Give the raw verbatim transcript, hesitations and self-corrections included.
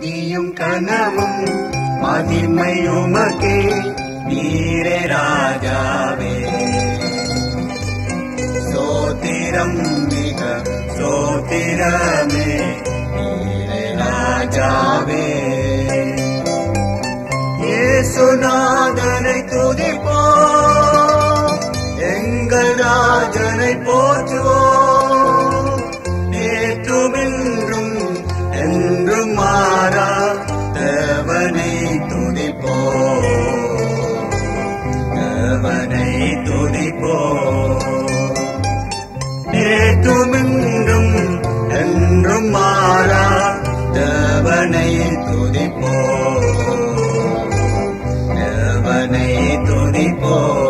துதியும் கனவும் மகிமை உமக்கே நீரே ராஜாவே. சோத்திரம் மிக சோத்திரமே நீரே ராஜாவே. இயேசுநாதனை துதிப்போம், எங்கள் ராஜனை போற்றுவோம். நேற்றும் இன்றும் என்றும் மாறா தேவனை துதிப்போம், தேவனை துதிப்போம். நேற்றும் இன்றும் என்றும் மாறா தேவனை துதிப்போம், தேவனை துதிப்போம்.